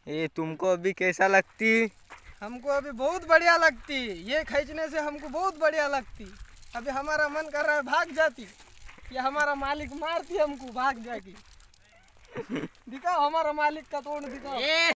ये तुमको अभी कैसा लगती? हमको अभी बहुत बढ़िया लगती। ये खींचने से हमको बहुत बढ़िया लगती। अभी हमारा मन कर रहा है भाग जाती, या हमारा मालिक मारती हमको भाग जाएगी। दिखाओ हमारा मालिक का तोड़ दिखाओ।